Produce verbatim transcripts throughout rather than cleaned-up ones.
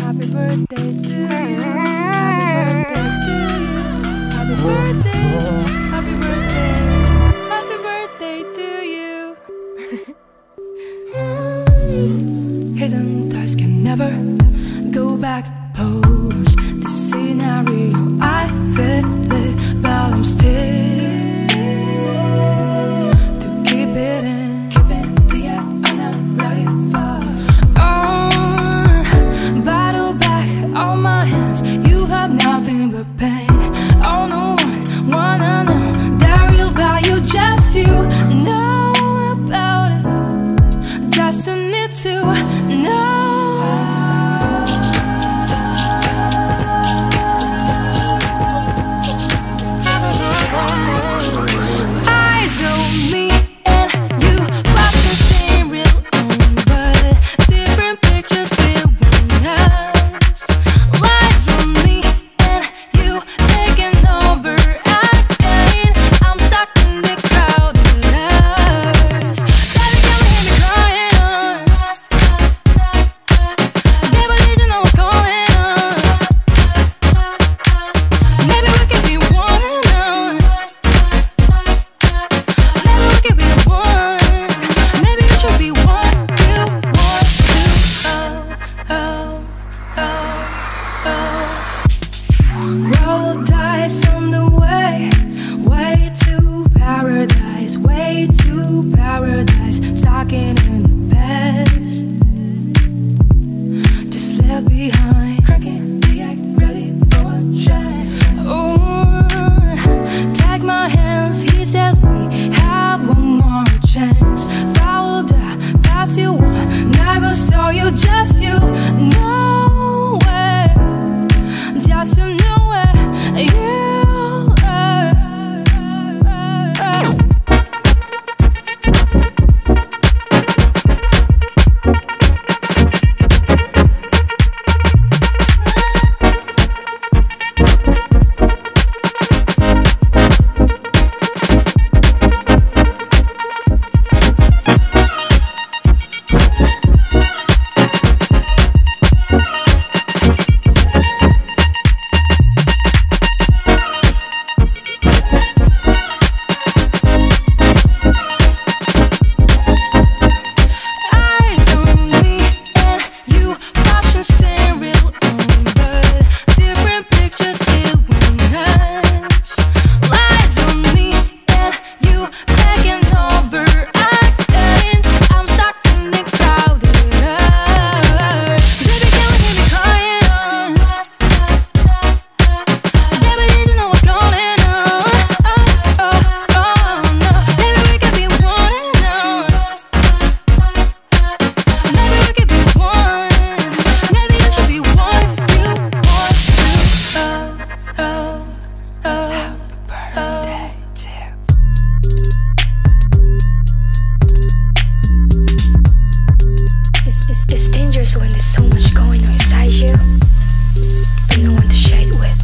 Happy birthday to you. Happy birthday to you. Happy birthday. Happy birthday. Happy birthday to you. Hidden ties can never go back. Pose the scenario, I feel it, but I'm still to keep it in, keep it the act I'm not ready for. On battle back on my hands, you have nothing but pain. Oh no one wanna know that real about you, just you know about it, just you need to know. Roll dice on the way, way to paradise, way to paradise, stuck in the past, just left behind, cracking the egg, ready for a shine. Oh, take my hands, he says we have one more chance. Follow the path you want, now go so you just you know where, just you know. You are. It's dangerous when there's so much going on inside you, but no one to share it with.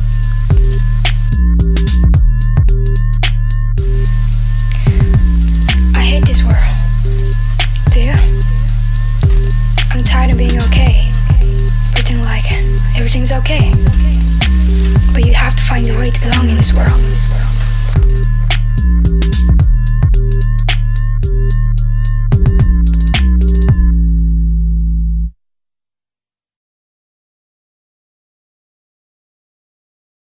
I hate this world. Do you? I'm tired of being okay, pretending like everything's okay. But you have to find a way to belong in this world.